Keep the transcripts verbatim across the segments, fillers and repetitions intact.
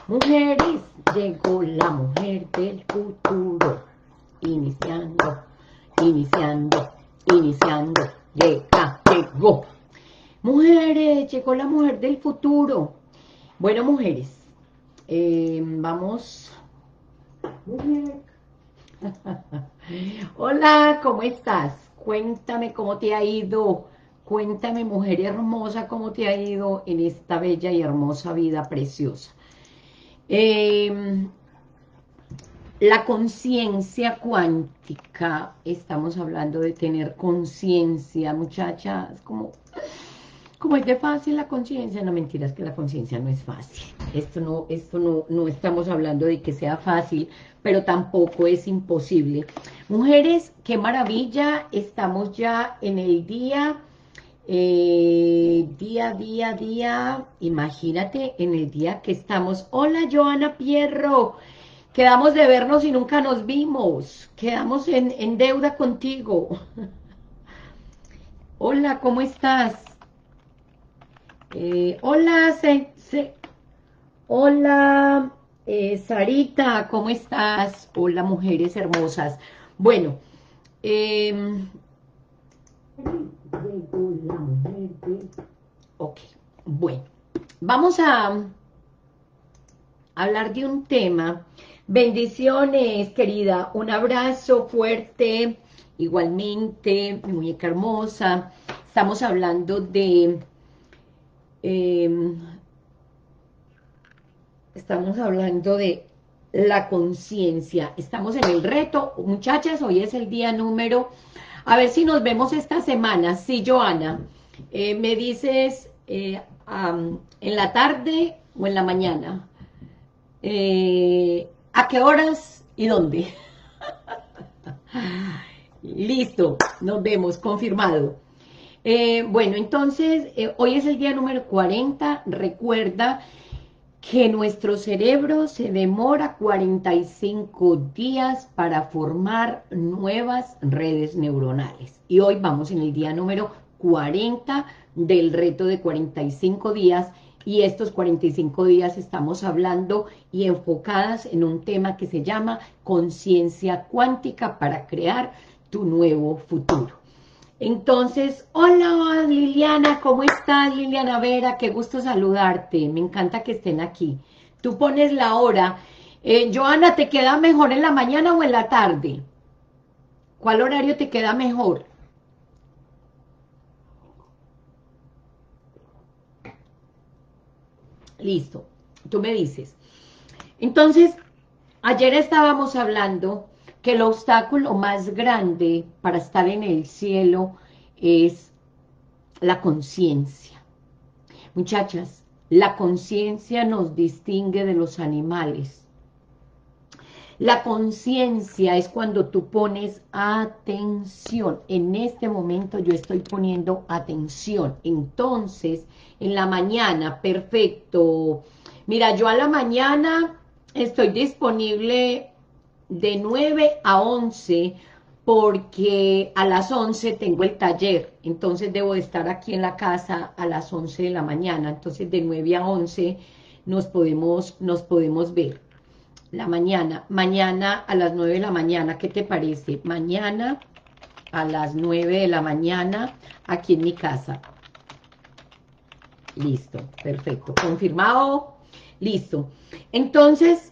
Mujeres, llegó la mujer del futuro. Iniciando, iniciando, iniciando. Llega, llegó. Mujeres, llegó la mujer del futuro. Bueno, mujeres, eh, vamos. Mujer. Hola, ¿cómo estás? Cuéntame cómo te ha ido. Cuéntame, mujer hermosa, cómo te ha ido en esta bella y hermosa vida preciosa. Eh, la conciencia cuántica, estamos hablando de tener conciencia, muchachas, como, como es de fácil la conciencia, no mentiras que la conciencia no es fácil, esto no, esto no, no estamos hablando de que sea fácil, pero tampoco es imposible. Mujeres, qué maravilla, estamos ya en el día... Eh, día, día, día, imagínate en el día que estamos. Hola, Joana Pierro, quedamos de vernos y nunca nos vimos, quedamos en, en deuda contigo. Hola, ¿cómo estás? Eh, hola, se, se, hola, eh, Sarita, ¿cómo estás? Hola, mujeres hermosas. Bueno, eh, llegó la mujer de... Ok, bueno, vamos a hablar de un tema. Bendiciones, querida, un abrazo fuerte, igualmente, mi muñeca hermosa. Estamos hablando de... Eh, estamos hablando de la conciencia. Estamos en el reto, muchachas, hoy es el día número... A ver si nos vemos esta semana. Sí, Joana, eh, me dices eh, um, en la tarde o en la mañana. Eh, ¿A qué horas y dónde? Listo, nos vemos, confirmado. Eh, bueno, entonces, eh, hoy es el día número cuarenta. Recuerda que nuestro cerebro se demora cuarenta y cinco días para formar nuevas redes neuronales. Y hoy vamos en el día número cuarenta del reto de cuarenta y cinco días. Y estos cuarenta y cinco días estamos hablando y enfocadas en un tema que se llama conciencia cuántica para crear tu nuevo futuro. Entonces, hola Liliana, ¿cómo estás Liliana Vera? Qué gusto saludarte, me encanta que estén aquí. Tú pones la hora. Eh, Joana, ¿te queda mejor en la mañana o en la tarde? ¿Cuál horario te queda mejor? Listo, tú me dices. Entonces, ayer estábamos hablando que el obstáculo más grande para estar en el cielo es la conciencia. Muchachas, la conciencia nos distingue de los animales. La conciencia es cuando tú pones atención. En este momento yo estoy poniendo atención. Entonces, en la mañana, perfecto. Mira, yo a la mañana estoy disponible de nueve a once porque a las once tengo el taller, entonces debo de estar aquí en la casa a las once de la mañana, entonces de nueve a once nos podemos, nos podemos ver. La mañana, mañana a las nueve de la mañana, ¿qué te parece? Mañana a las nueve de la mañana aquí en mi casa. Listo, perfecto, confirmado, listo. Entonces,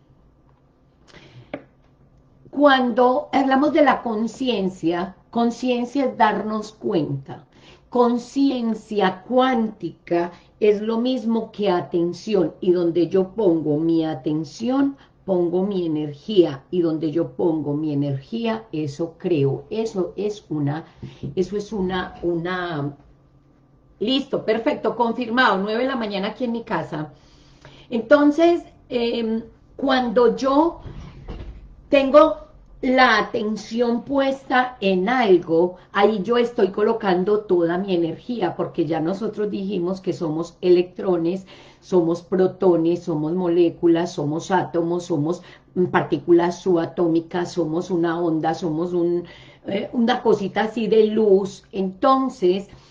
cuando hablamos de la conciencia, conciencia es darnos cuenta. Conciencia cuántica es lo mismo que atención, y donde yo pongo mi atención, pongo mi energía, y donde yo pongo mi energía, eso creo. Eso es una, eso es una, una, listo, perfecto, confirmado, nueve de la mañana aquí en mi casa. Entonces, eh, cuando yo tengo la atención puesta en algo, ahí yo estoy colocando toda mi energía, porque ya nosotros dijimos que somos electrones, somos protones, somos moléculas, somos átomos, somos partículas subatómicas, somos una onda, somos un, eh, una cosita así de luz. Entonces,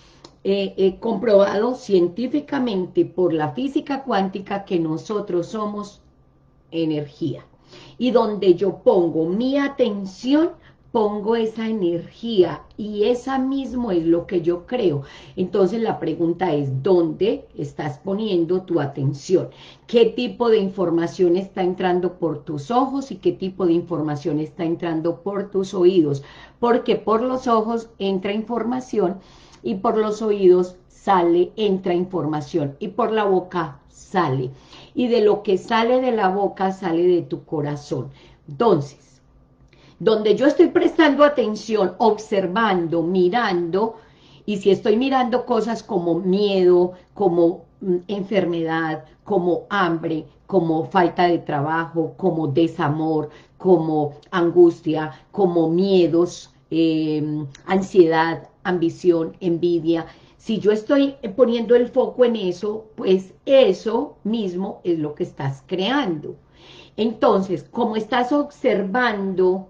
eh, eh, comprobado científicamente por la física cuántica que nosotros somos energía. Y donde yo pongo mi atención, pongo esa energía y esa mismo es lo que yo creo. Entonces la pregunta es, ¿dónde estás poniendo tu atención? ¿Qué tipo de información está entrando por tus ojos y qué tipo de información está entrando por tus oídos? Porque por los ojos entra información y por los oídos sale, entra información y por la boca sale. Y de lo que sale de la boca sale de tu corazón. Entonces, donde yo estoy prestando atención, observando, mirando, y si estoy mirando cosas como miedo, como mm, enfermedad, como hambre, como falta de trabajo, como desamor, como angustia, como miedos, eh, ansiedad, ambición, envidia, si yo estoy poniendo el foco en eso, pues eso mismo es lo que estás creando. Entonces, como estás observando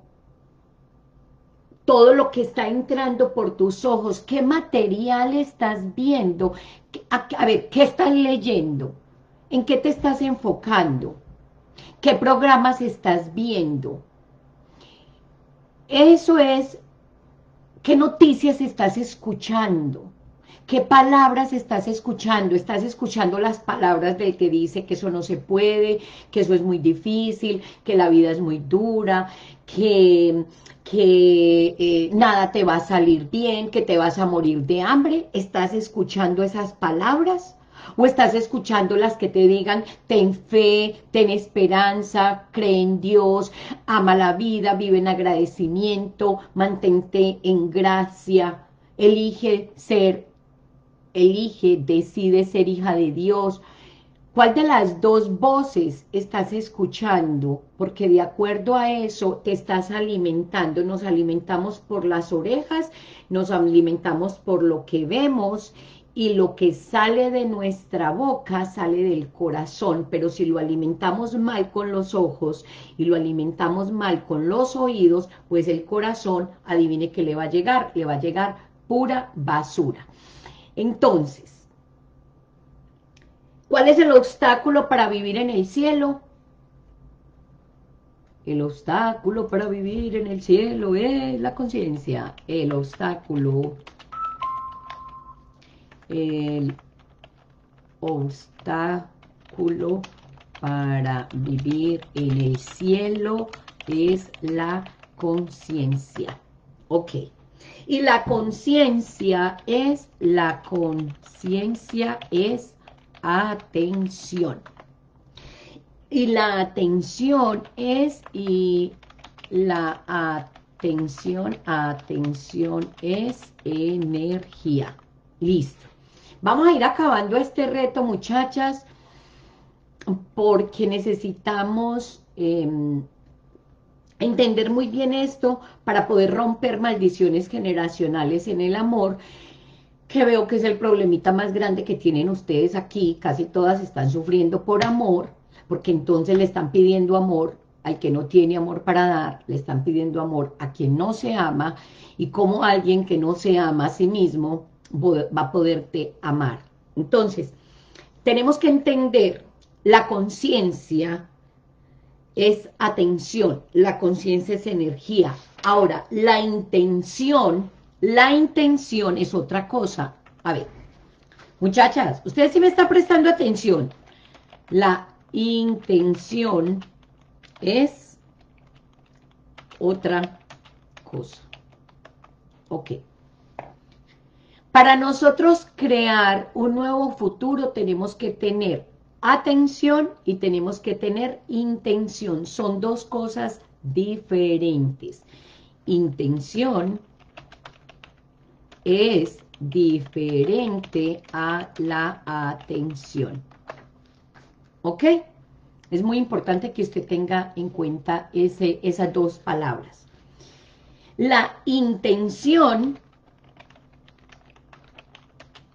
todo lo que está entrando por tus ojos, ¿qué material estás viendo? A, a ver, ¿qué estás leyendo? ¿En qué te estás enfocando? ¿Qué programas estás viendo? Eso es, ¿qué noticias estás escuchando? ¿Qué palabras estás escuchando? ¿Estás escuchando las palabras del que dice que eso no se puede, que eso es muy difícil, que la vida es muy dura, que, que eh, nada te va a salir bien, que te vas a morir de hambre? ¿Estás escuchando esas palabras? ¿O estás escuchando las que te digan, ten fe, ten esperanza, cree en Dios, ama la vida, vive en agradecimiento, mantente en gracia, elige ser elige, decide ser hija de Dios? ¿Cuál de las dos voces estás escuchando? Porque de acuerdo a eso te estás alimentando. Nos alimentamos por las orejas, nos alimentamos por lo que vemos y lo que sale de nuestra boca sale del corazón. Pero si lo alimentamos mal con los ojos y lo alimentamos mal con los oídos, pues el corazón, adivine qué le va a llegar, le va a llegar pura basura. Entonces, ¿cuál es el obstáculo para vivir en el cielo? El obstáculo para vivir en el cielo es la conciencia. El obstáculo, el obstáculo para vivir en el cielo es la conciencia. Ok. Y la conciencia es, la conciencia es atención. Y la atención es, y la atención, atención es energía. Listo. Vamos a ir acabando este reto, muchachas, porque necesitamos eh, entender muy bien esto para poder romper maldiciones generacionales en el amor, que veo que es el problemita más grande que tienen ustedes aquí. Casi todas están sufriendo por amor, porque entonces le están pidiendo amor al que no tiene amor para dar, le están pidiendo amor a quien no se ama, y como alguien que no se ama a sí mismo va a poderte amar. Entonces, tenemos que entender, la conciencia es atención, la conciencia es energía. Ahora, la intención, la intención es otra cosa. A ver, muchachas, ustedes sí me están prestando atención. La intención es otra cosa. Ok. Para nosotros crear un nuevo futuro tenemos que tener atención y tenemos que tener intención. Son dos cosas diferentes. Intención es diferente a la atención. ¿Ok? Es muy importante que usted tenga en cuenta ese, esas dos palabras. La intención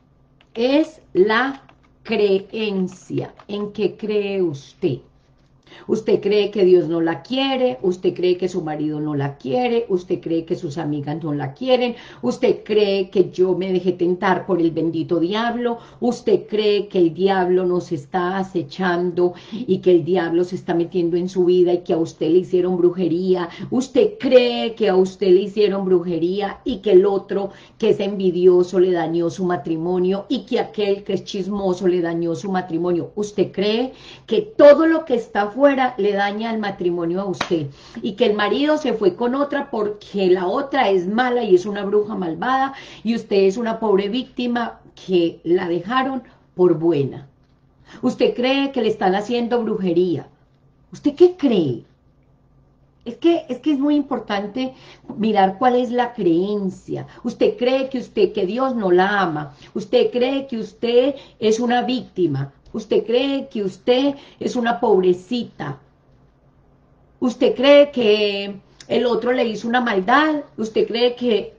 es la creencia, en que cree usted. Usted cree que Dios no la quiere, usted cree que su marido no la quiere, usted cree que sus amigas no la quieren, usted cree que yo me dejé tentar por el bendito diablo, usted cree que el diablo nos está acechando y que el diablo se está metiendo en su vida y que a usted le hicieron brujería, usted cree que a usted le hicieron brujería y que el otro que es envidioso le dañó su matrimonio y que aquel que es chismoso le dañó su matrimonio. Usted cree que todo lo que está afuera le daña el matrimonio a usted y que el marido se fue con otra porque la otra es mala y es una bruja malvada y usted es una pobre víctima que la dejaron por buena. Usted cree que le están haciendo brujería. ¿Usted qué cree? Es que, es que es muy importante mirar cuál es la creencia. Usted cree que usted, que Dios no la ama. Usted cree que usted es una víctima. Usted cree que usted es una pobrecita. Usted cree que el otro le hizo una maldad. Usted cree que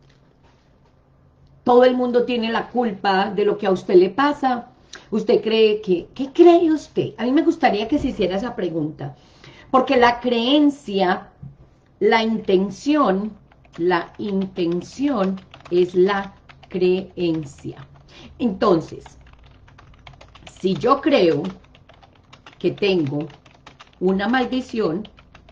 todo el mundo tiene la culpa de lo que a usted le pasa. Usted cree que... ¿Qué cree usted? A mí me gustaría que se hiciera esa pregunta. Porque la creencia, la intención, la intención es la creencia. Entonces, si yo creo que tengo una maldición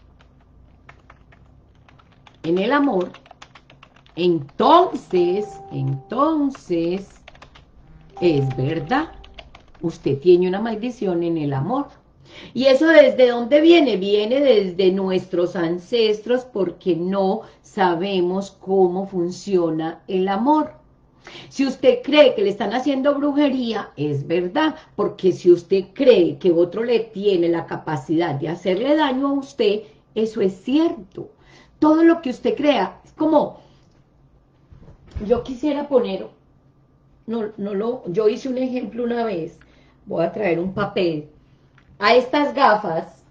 en el amor, entonces, entonces, es verdad. Usted tiene una maldición en el amor. ¿Y eso desde dónde viene? Viene desde nuestros ancestros porque no sabemos cómo funciona el amor. Si usted cree que le están haciendo brujería, es verdad, porque si usted cree que otro le tiene la capacidad de hacerle daño a usted, eso es cierto. Todo lo que usted crea, es como, yo quisiera poner, no, no lo, yo hice un ejemplo una vez, voy a traer un papel, a estas gafas,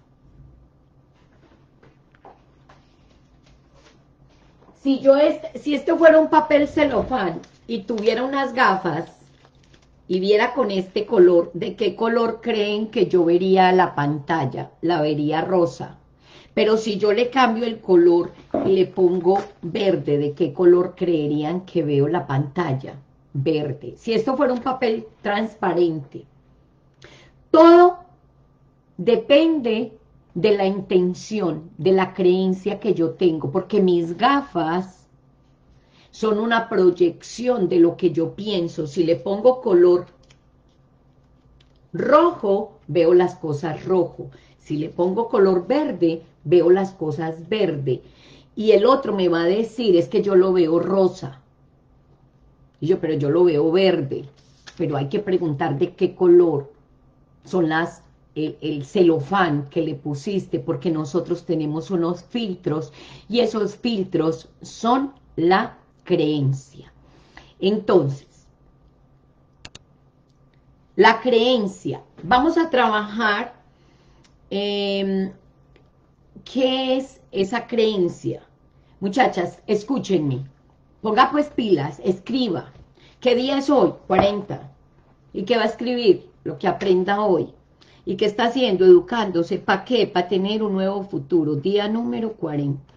si yo este, si esto fuera un papel celofán y tuviera unas gafas y viera con este color, ¿de qué color creen que yo vería la pantalla? La vería rosa. Pero si yo le cambio el color y le pongo verde, ¿de qué color creerían que veo la pantalla? Verde. Si esto fuera un papel transparente. Todo depende de la intención, de la creencia que yo tengo, porque mis gafas son una proyección de lo que yo pienso. Si le pongo color rojo, veo las cosas rojo. Si le pongo color verde, veo las cosas verde. Y el otro me va a decir, es que yo lo veo rosa. Y yo, pero yo lo veo verde. Pero hay que preguntar de qué color son las El, el celofán que le pusiste, porque nosotros tenemos unos filtros y esos filtros son la creencia. Entonces, la creencia, vamos a trabajar eh, ¿qué es esa creencia? Muchachas, escúchenme, ponga pues pilas, escriba, ¿qué día es hoy? cuarenta, ¿y qué va a escribir? Lo que aprenda hoy. ¿Y qué está haciendo? Educándose. ¿Para qué? Para tener un nuevo futuro. Día número cuarenta.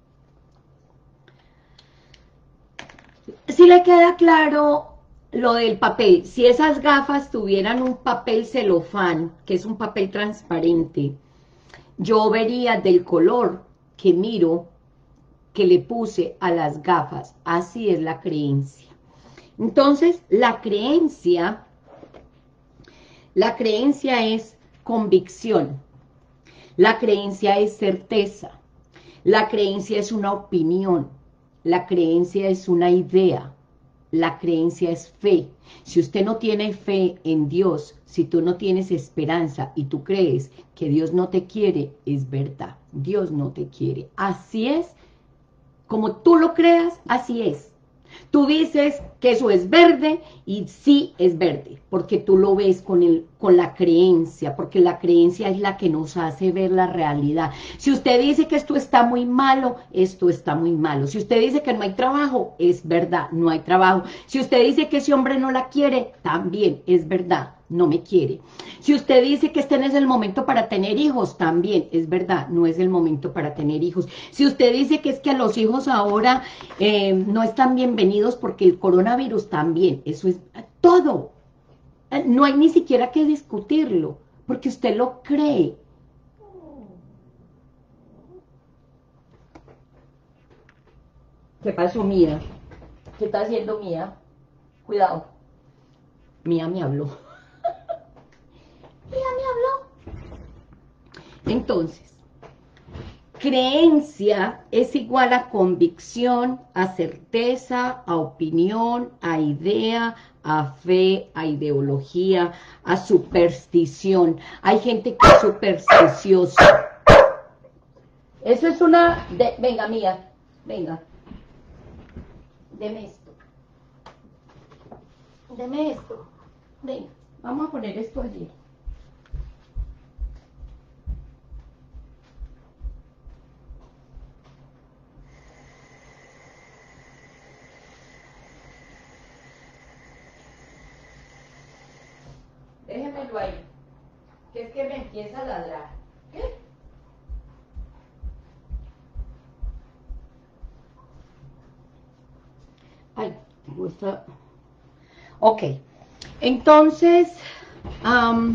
Si le queda claro lo del papel, si esas gafas tuvieran un papel celofán, que es un papel transparente, yo vería del color que miro, que le puse a las gafas. Así es la creencia. Entonces, la creencia, la creencia es convicción, la creencia es certeza, la creencia es una opinión, la creencia es una idea, la creencia es fe. Si usted no tiene fe en Dios, si tú no tienes esperanza y tú crees que Dios no te quiere, es verdad, Dios no te quiere. Así es, como tú lo creas, así es. Tú dices que eso es verde y sí es verde, porque tú lo ves con, el, con la creencia, porque la creencia es la que nos hace ver la realidad. Si usted dice que esto está muy malo, esto está muy malo. Si usted dice que no hay trabajo, es verdad, no hay trabajo. Si usted dice que ese hombre no la quiere, también es verdad, no me quiere. Si usted dice que este no es el momento para tener hijos, también es verdad, no es el momento para tener hijos. Si usted dice que es que los hijos ahora eh, no están bienvenidos porque el coronavirus, también, eso es todo. No hay ni siquiera que discutirlo, porque usted lo cree. ¿Qué pasó, Mía? ¿Qué está haciendo Mía? Cuidado. Mía me habló. Mía me habló. Entonces, creencia es igual a convicción, a certeza, a opinión, a idea, a fe, a ideología, a superstición. Hay gente que es supersticiosa. Eso es una... De... Venga, Mía, venga. Deme esto. Deme esto. Venga, vamos a poner esto allí. Déjemelo ahí, que es que me empieza a ladrar. ¿Qué? Ay, tengo esta... Ok, entonces, um,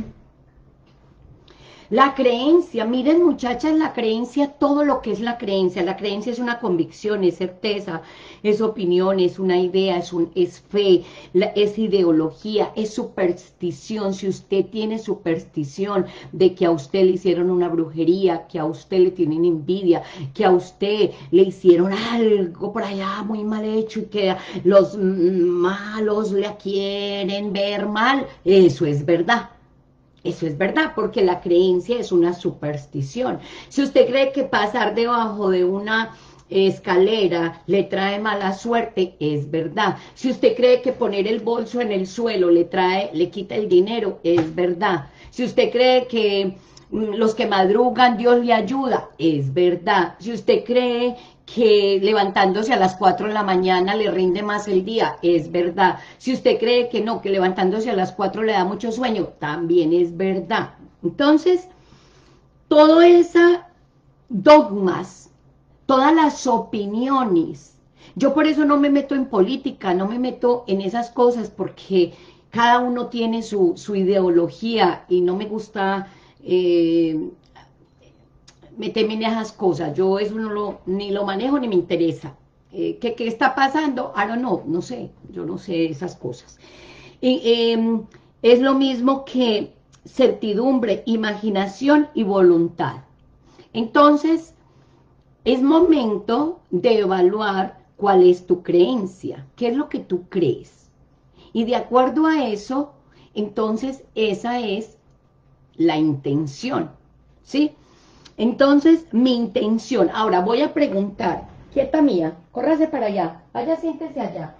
la creencia, miren muchachas, la creencia, todo lo que es la creencia, la creencia es una convicción, es certeza, es opinión, es una idea, es, un, es fe, la, es ideología, es superstición. Si usted tiene superstición de que a usted le hicieron una brujería, que a usted le tienen envidia, que a usted le hicieron algo por allá muy mal hecho y que los malos le quieren ver mal, eso es verdad. Eso es verdad, porque la creencia es una superstición. Si usted cree que pasar debajo de una escalera le trae mala suerte, es verdad. Si usted cree que poner el bolso en el suelo le trae, le quita el dinero, es verdad. Si usted cree que los que madrugan Dios le ayuda, es verdad. Si usted cree que levantándose a las cuatro de la mañana le rinde más el día, es verdad. Si usted cree que no, que levantándose a las cuatro le da mucho sueño, también es verdad. Entonces, todo esos dogmas, todas las opiniones, yo por eso no me meto en política, no me meto en esas cosas, porque cada uno tiene su, su ideología y no me gusta... Eh, meterme en esas cosas, yo eso no lo, ni lo manejo ni me interesa. Eh, ¿qué, ¿Qué está pasando? I don't know, no sé, yo no sé esas cosas. Y, eh, es lo mismo que certidumbre, imaginación y voluntad. Entonces, es momento de evaluar cuál es tu creencia, qué es lo que tú crees. Y de acuerdo a eso, entonces esa es la intención, ¿sí? Entonces, mi intención, ahora voy a preguntar, quieta Mía, córrase para allá, vaya, siéntese allá,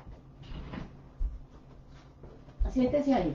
siéntese ahí.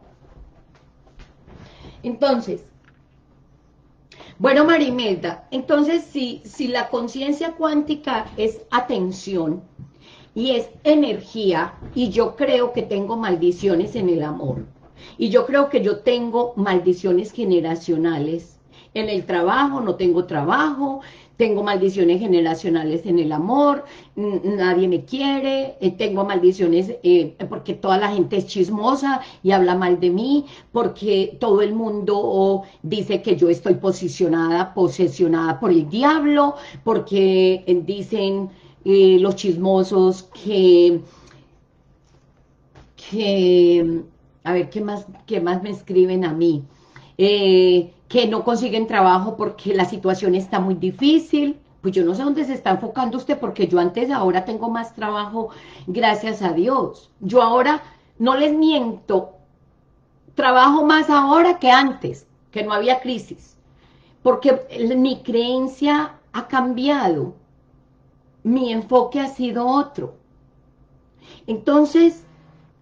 Entonces, bueno, Marimelda, entonces si, si la conciencia cuántica es atención y es energía, y yo creo que tengo maldiciones en el amor, y yo creo que yo tengo maldiciones generacionales, en el trabajo, no tengo trabajo, tengo maldiciones generacionales en el amor, nadie me quiere, eh, tengo maldiciones eh, porque toda la gente es chismosa y habla mal de mí, porque todo el mundo oh, dice que yo estoy posicionada, posesionada por el diablo, porque eh, dicen eh, los chismosos que... que a ver, ¿qué más, qué más me escriben a mí? Eh, que no consiguen trabajo porque la situación está muy difícil. Pues yo no sé dónde se está enfocando usted, porque yo antes, ahora tengo más trabajo, gracias a Dios. Yo ahora, no les miento, trabajo más ahora que antes, que no había crisis, porque mi creencia ha cambiado, mi enfoque ha sido otro. Entonces,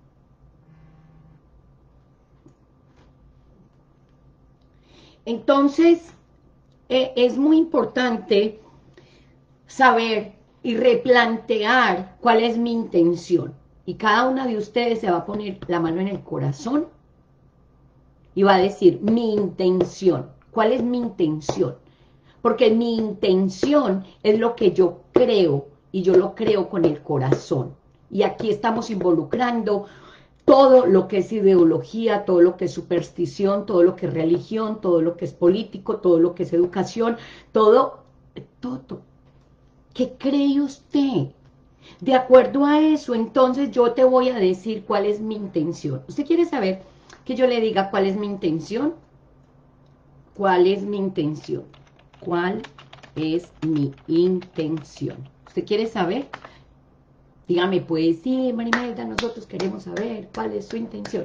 Entonces, eh, es muy importante saber y replantear cuál es mi intención. Y cada una de ustedes se va a poner la mano en el corazón y va a decir mi intención. ¿Cuál es mi intención? Porque mi intención es lo que yo creo, y yo lo creo con el corazón. Y aquí estamos involucrando todo lo que es ideología, todo lo que es superstición, todo lo que es religión, todo lo que es político, todo lo que es educación, todo, todo. ¿Qué cree usted? De acuerdo a eso, entonces yo te voy a decir cuál es mi intención. ¿Usted quiere saber que yo le diga cuál es mi intención? ¿Cuál es mi intención? ¿Cuál es mi intención? ¿Usted quiere saber? Dígame, pues, sí, Marimelda, nosotros queremos saber cuál es su intención.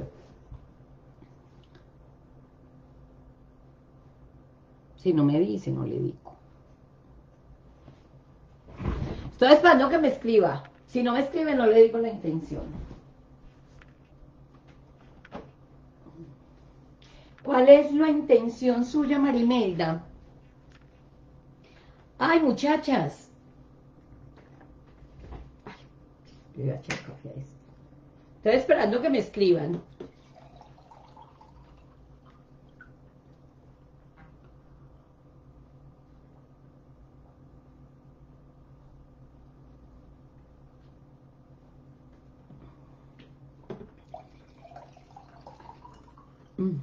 Si no me dice, no le digo. Estoy esperando que me escriba. Si no me escribe, no le digo la intención. ¿Cuál es la intención suya, Marimelda? Ay, muchachas. Le voy a echar café a esto. Estoy esperando que me escriban. Mm.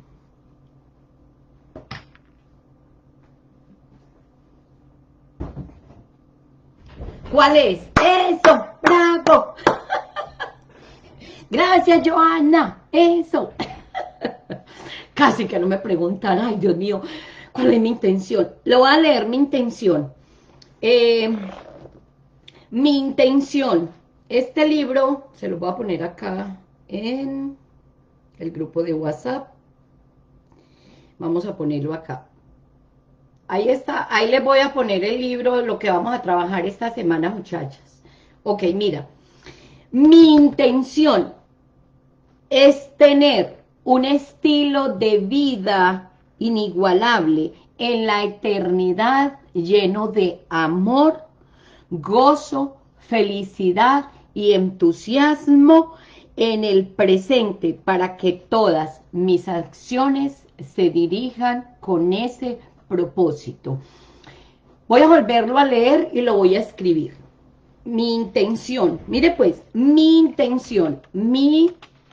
¿Cuál es? ¡Eso! ¡Bravo! Gracias, Joana. Eso. Casi que no me preguntan, ay, Dios mío, ¿cuál es mi intención? Lo voy a leer, mi intención. Eh, mi intención. Este libro, se lo voy a poner acá en el grupo de WhatsApp. Vamos a ponerlo acá. Ahí está, ahí les voy a poner el libro, lo que vamos a trabajar esta semana, muchachas. Ok, mira. Mi intención es tener un estilo de vida inigualable en la eternidad, lleno de amor, gozo, felicidad y entusiasmo en el presente, para que todas mis acciones se dirijan con ese propósito. Voy a volverlo a leer y lo voy a escribir. Mi intención, mire pues, mi intención, mi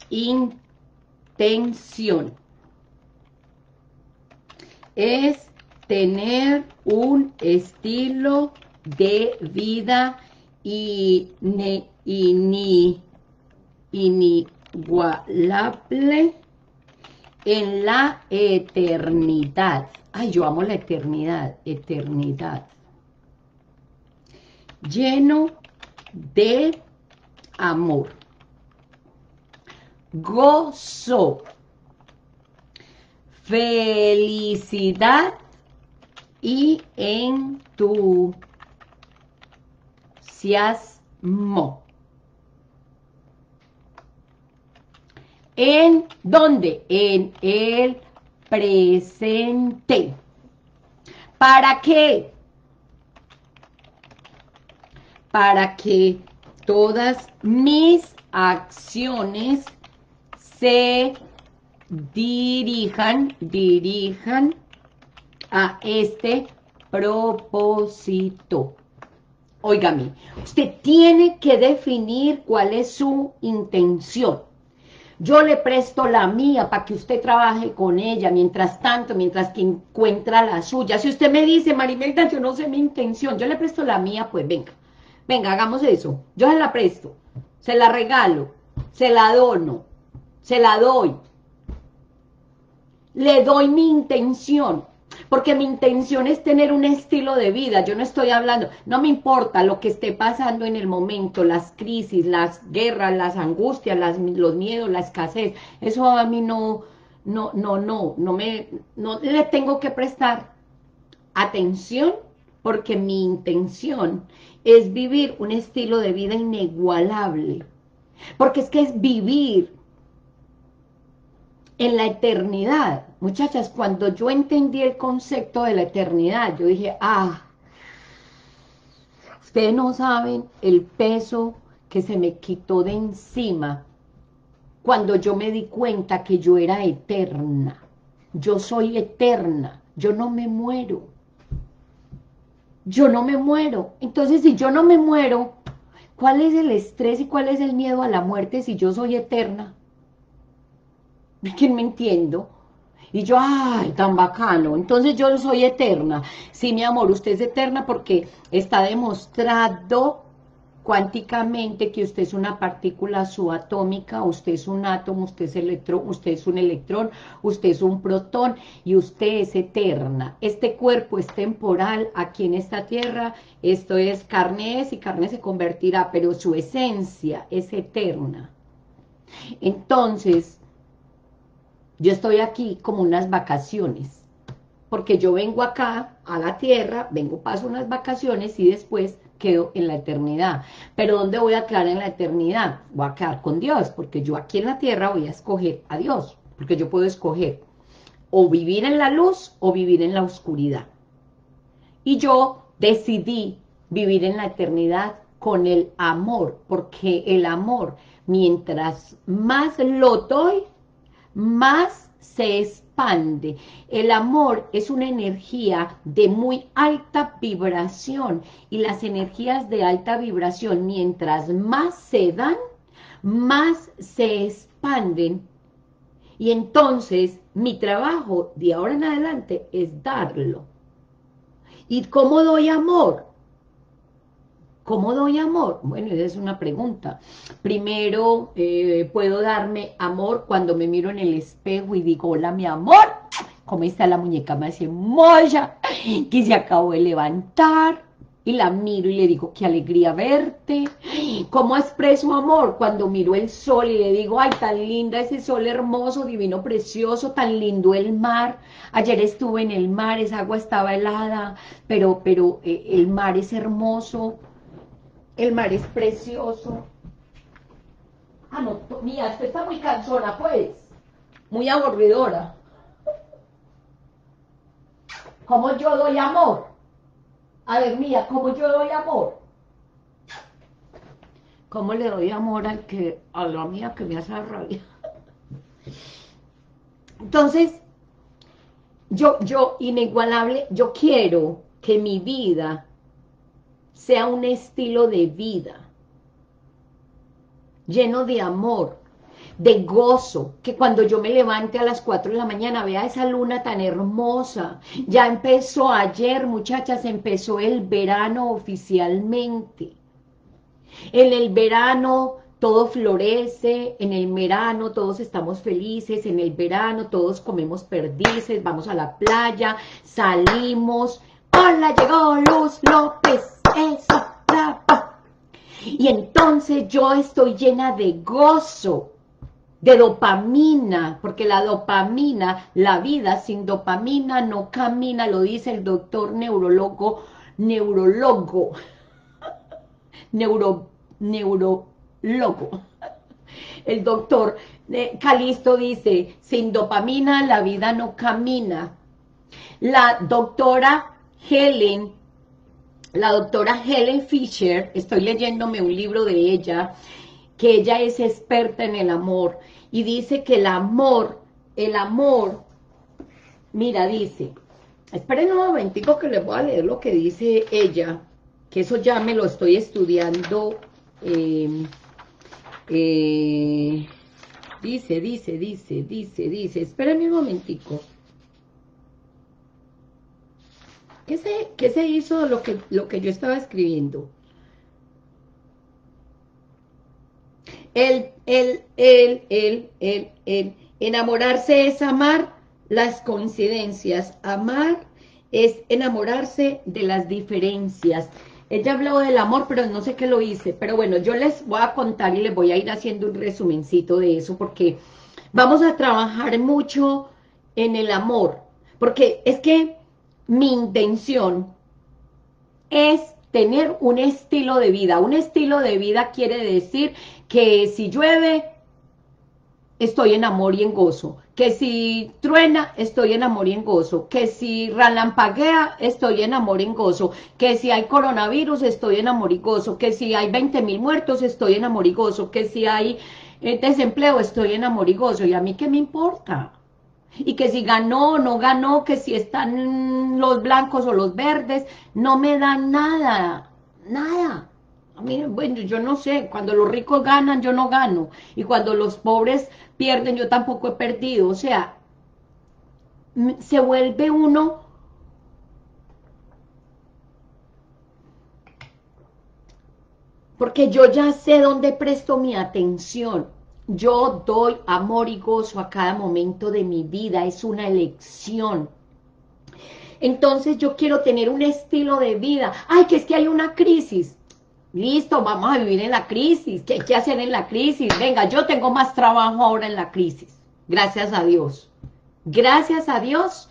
intención es tener un estilo de vida ine, ini, inigualable en la eternidad. Ay, yo amo la eternidad, eternidad. Lleno de amor, gozo, felicidad y entusiasmo. ¿En dónde? En el presente. ¿Para qué? Para que todas mis acciones se dirijan, dirijan a este propósito. Óigame, usted tiene que definir cuál es su intención. Yo le presto la mía para que usted trabaje con ella, mientras tanto, mientras que encuentra la suya. Si usted me dice, Marimelda, yo no sé mi intención, yo le presto la mía, pues venga, venga, hagamos eso. Yo se la presto, se la regalo, se la dono, se la doy. Le doy mi intención, porque mi intención es tener un estilo de vida. Yo no estoy hablando, no me importa lo que esté pasando en el momento, las crisis, las guerras, las angustias, las, los miedos, la escasez, eso a mí no, no, no, no, no me, no le tengo que prestar atención, porque mi intención es vivir un estilo de vida inigualable, porque es que es vivir en la eternidad. Muchachas, cuando yo entendí el concepto de la eternidad, yo dije, ah, ustedes no saben el peso que se me quitó de encima cuando yo me di cuenta que yo era eterna. yo soy eterna, yo no me muero, yo no me muero. Entonces, si yo no me muero, ¿cuál es el estrés y cuál es el miedo a la muerte si yo soy eterna? ¿Quién me entiendo? Y yo, ay, tan bacano, entonces yo soy eterna. Sí, mi amor, usted es eterna porque está demostrado cuánticamente que usted es una partícula subatómica, usted es un átomo, usted es electrón, usted es un electrón, usted es un protón y usted es eterna. Este cuerpo es temporal aquí en esta tierra, esto es carne es y carne se convertirá, pero su esencia es eterna. Entonces, yo estoy aquí como unas vacaciones, porque yo vengo acá a la tierra, vengo, paso unas vacaciones y después quedo en la eternidad. Pero ¿dónde voy a quedar en la eternidad? Voy a quedar con Dios, porque yo aquí en la tierra voy a escoger a Dios, porque yo puedo escoger o vivir en la luz o vivir en la oscuridad. Y yo decidí vivir en la eternidad con el amor, porque el amor, mientras más lo doy, más se expande. El amor es una energía de muy alta vibración y las energías de alta vibración, mientras más se dan, más se expanden. Y entonces mi trabajo de ahora en adelante es darlo. ¿Y cómo doy amor? ¿Cómo doy amor? Bueno, esa es una pregunta. Primero, eh, puedo darme amor cuando me miro en el espejo y digo, hola, mi amor. ¿Cómo está la muñeca más hermosa? Que se acabó de levantar. Y la miro y le digo, qué alegría verte. ¿Cómo expreso amor? Cuando miro el sol y le digo, ay, tan linda ese sol hermoso, divino, precioso, tan lindo el mar. Ayer estuve en el mar, esa agua estaba helada, pero, pero eh, el mar es hermoso. El mar es precioso. Ah, no, mía, usted está muy cansona, pues. Muy aburridora. ¿Cómo yo doy amor? A ver, mía, ¿cómo yo doy amor? ¿Cómo le doy amor al que, a la mía que me hace rabia? Entonces, yo, yo, inigualable, yo quiero que mi vida sea un estilo de vida lleno de amor, de gozo, que cuando yo me levante a las cuatro de la mañana vea esa luna tan hermosa. Ya empezó ayer, muchachas, empezó el verano oficialmente. En el verano todo florece, en el verano todos estamos felices, en el verano todos comemos perdices, vamos a la playa, salimos. ¡Hola, llegó Luz López! ¡Eso! ¡Bravo! Y entonces yo estoy llena de gozo, de dopamina, porque la dopamina, la vida sin dopamina no camina, lo dice el doctor neurólogo, neurólogo, neuro, neurólogo. El doctor eh, Calisto dice, sin dopamina la vida no camina. La doctora Helen La doctora Helen Fisher, estoy leyéndome un libro de ella, que ella es experta en el amor, y dice que el amor, el amor, mira, dice, esperen un momentico que les voy a leer lo que dice ella, que eso ya me lo estoy estudiando, eh, eh, dice, dice, dice, dice, dice, esperen un momentico. ¿Qué se, qué se hizo lo que, lo que yo estaba escribiendo? El, el, el, el, el, el, enamorarse es amar las coincidencias. Amar es enamorarse de las diferencias. Ella habló del amor, pero no sé qué lo hice. Pero bueno, yo les voy a contar y les voy a ir haciendo un resumencito de eso, porque vamos a trabajar mucho en el amor. Porque es que mi intención es tener un estilo de vida. Un estilo de vida quiere decir que si llueve, estoy en amor y en gozo. Que si truena, estoy en amor y en gozo. Que si relampaguea, estoy en amor y en gozo. Que si hay coronavirus, estoy en amor y gozo. Que si hay veinte mil muertos, estoy en amor y gozo. Que si hay eh, desempleo, estoy en amor y gozo. ¿Y a mí qué me importa? Y que si ganó o no ganó, que si están los blancos o los verdes, no me dan nada, nada. A mí, bueno, yo no sé, cuando los ricos ganan, yo no gano. Y cuando los pobres pierden, yo tampoco he perdido. O sea, se vuelve uno... Porque yo ya sé dónde presto mi atención. Yo doy amor y gozo a cada momento de mi vida, es una elección. Entonces yo quiero tener un estilo de vida. Ay, que es que hay una crisis. Listo, vamos a vivir en la crisis. ¿Qué hay que hacer en la crisis? Venga, yo tengo más trabajo ahora en la crisis. Gracias a Dios. Gracias a Dios.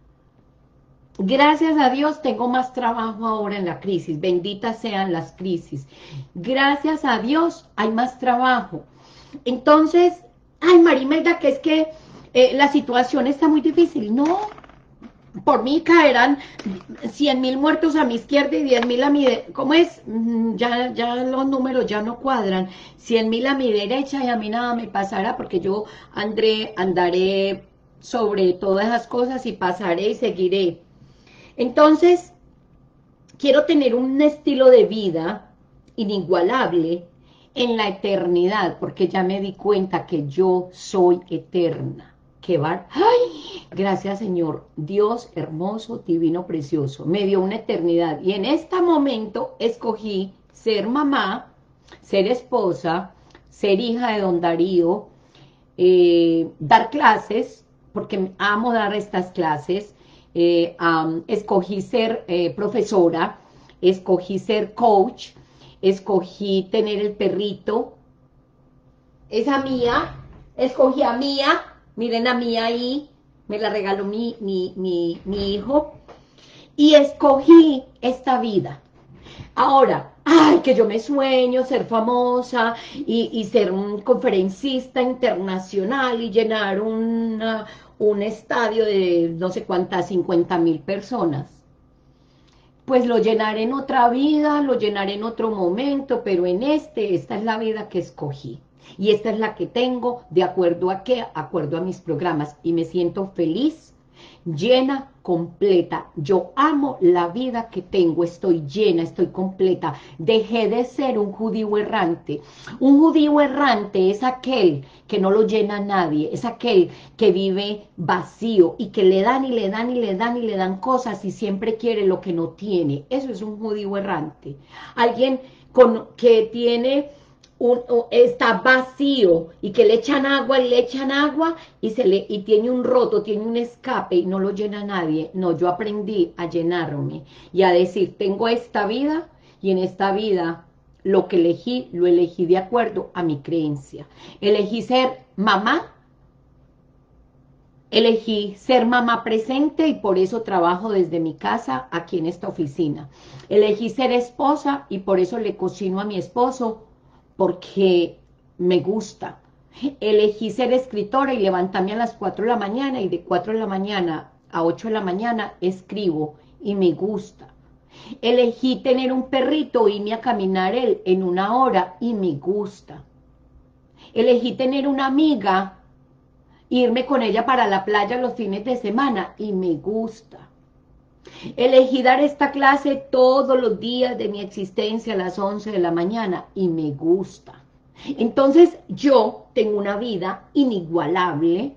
Gracias a Dios tengo más trabajo ahora en la crisis. Benditas sean las crisis. Gracias a Dios hay más trabajo. Entonces, ay, Marimelda, que es que eh, la situación está muy difícil. No, por mí caerán cien mil muertos a mi izquierda y diez mil a mi derecha. ¿Cómo es? Ya, ya los números ya no cuadran. cien mil a mi derecha y a mí nada me pasará porque yo andré, andaré sobre todas esas cosas y pasaré y seguiré. Entonces, quiero tener un estilo de vida inigualable en la eternidad, porque ya me di cuenta que yo soy eterna. ¡Qué bar... ¡Ay! Gracias, Señor. Dios hermoso, divino, precioso. Me dio una eternidad. Y en este momento escogí ser mamá, ser esposa, ser hija de don Darío, eh, dar clases, porque amo dar estas clases. Eh, um, escogí ser eh, profesora, escogí ser coach, escogí tener el perrito, esa Mía, escogí a Mía, miren a Mía ahí, me la regaló mi, mi, mi, mi hijo, y escogí esta vida. Ahora, ay, que yo me sueño ser famosa y, y ser un conferencista internacional y llenar una, un estadio de no sé cuántas, cincuenta mil personas. Pues lo llenaré en otra vida, lo llenaré en otro momento, pero en este, esta es la vida que escogí. Y esta es la que tengo, de acuerdo a qué, acuerdo a mis programas. Y me siento feliz, llena, completa. Yo amo la vida que tengo, estoy llena, estoy completa. Dejé de ser un judío errante. Un judío errante es aquel que no lo llena nadie, es aquel que vive vacío y que le dan y le dan y le dan y le dan cosas y siempre quiere lo que no tiene. Eso es un judío errante. Alguien con, que tiene... Un, está vacío y que le echan agua y le echan agua y, se le, y tiene un roto, tiene un escape y no lo llena nadie. No, yo aprendí a llenarme y a decir, tengo esta vida y en esta vida lo que elegí, lo elegí de acuerdo a mi creencia. Elegí ser mamá, elegí ser mamá presente y por eso trabajo desde mi casa aquí en esta oficina. Elegí ser esposa y por eso le cocino a mi esposo porque me gusta. Elegí ser escritora y levantarme a las cuatro de la mañana y de cuatro de la mañana a ocho de la mañana escribo y me gusta. Elegí tener un perrito, irme a caminar él en una hora y me gusta. Elegí tener una amiga, irme con ella para la playa los fines de semana y me gusta. Elegí dar esta clase todos los días de mi existencia a las once de la mañana y me gusta. Entonces yo tengo una vida inigualable.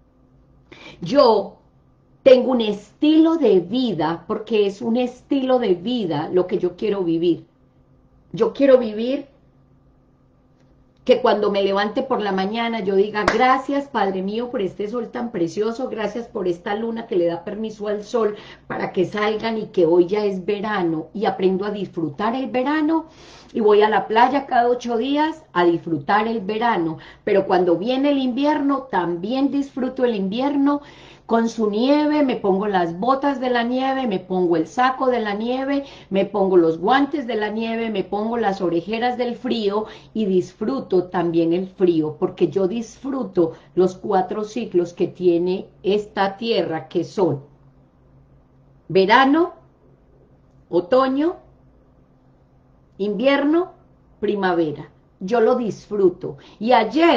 Yo tengo un estilo de vida, porque es un estilo de vida lo que yo quiero vivir. Yo quiero vivir que cuando me levante por la mañana yo diga, gracias Padre mío por este sol tan precioso, gracias por esta luna que le da permiso al sol para que salgan y que hoy ya es verano y aprendo a disfrutar el verano y voy a la playa cada ocho días a disfrutar el verano, pero cuando viene el invierno también disfruto el invierno con su nieve, me pongo las botas de la nieve, me pongo el saco de la nieve, me pongo los guantes de la nieve, me pongo las orejeras del frío y disfruto también el frío, porque yo disfruto los cuatro ciclos que tiene esta tierra, que son verano, otoño, invierno, primavera. Yo lo disfruto. Y ayer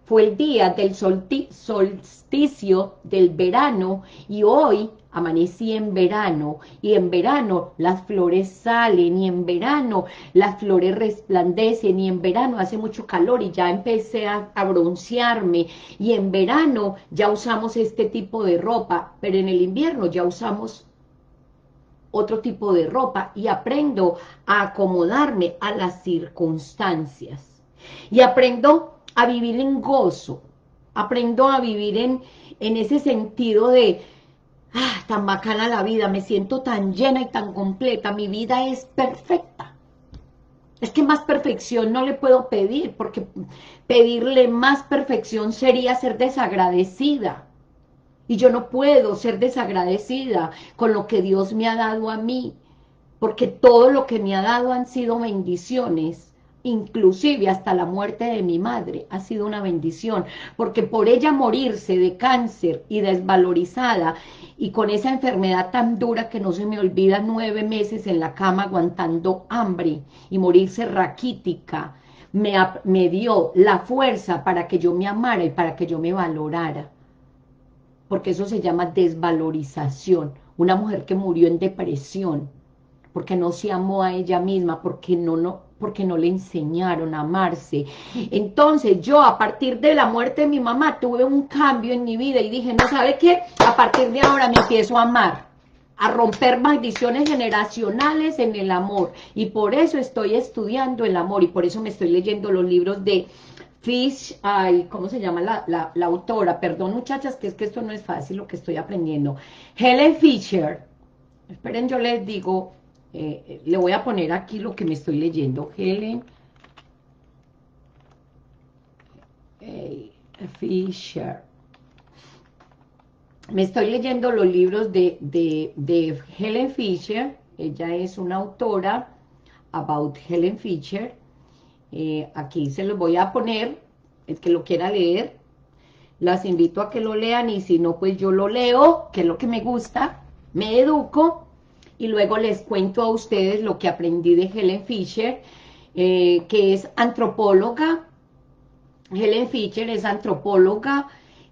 fue el día del solsticio del verano y hoy amanecí en verano, y en verano las flores salen, y en verano las flores resplandecen, y en verano hace mucho calor y ya empecé a, a broncearme, y en verano ya usamos este tipo de ropa, pero en el invierno ya usamos otro tipo de ropa, y aprendo a acomodarme a las circunstancias, y aprendo a vivir en gozo, aprendo a vivir en, en ese sentido de, ah, tan bacana la vida, me siento tan llena y tan completa, mi vida es perfecta. Es que más perfección no le puedo pedir, porque pedirle más perfección sería ser desagradecida. Y yo no puedo ser desagradecida con lo que Dios me ha dado a mí, porque todo lo que me ha dado han sido bendiciones, inclusive hasta la muerte de mi madre ha sido una bendición, porque por ella morirse de cáncer y desvalorizada, y con esa enfermedad tan dura que no se me olvida, nueve meses en la cama aguantando hambre, y morirse raquítica, me, me dio la fuerza para que yo me amara y para que yo me valorara, porque eso se llama desvalorización. Una mujer que murió en depresión, porque no se amó a ella misma, porque no, no, porque no le enseñaron a amarse. Entonces yo, a partir de la muerte de mi mamá, tuve un cambio en mi vida y dije, ¿no sabe qué? A partir de ahora me empiezo a amar, a romper maldiciones generacionales en el amor, y por eso estoy estudiando el amor, y por eso me estoy leyendo los libros de Fish, ay, ¿cómo se llama la, la, la autora? Perdón, muchachas, que es que esto no es fácil lo que estoy aprendiendo. Helen Fisher. Esperen, yo les digo, eh, le voy a poner aquí lo que me estoy leyendo. Helen eh, Fisher. Me estoy leyendo los libros de, de, de Helen Fisher. Ella es una autora, About Helen Fisher. Eh, aquí se los voy a poner, el que lo quiera leer, las invito a que lo lean, y si no, pues yo lo leo, que es lo que me gusta, me educo, y luego les cuento a ustedes lo que aprendí de Helen Fisher, eh, que es antropóloga. Helen Fisher es antropóloga,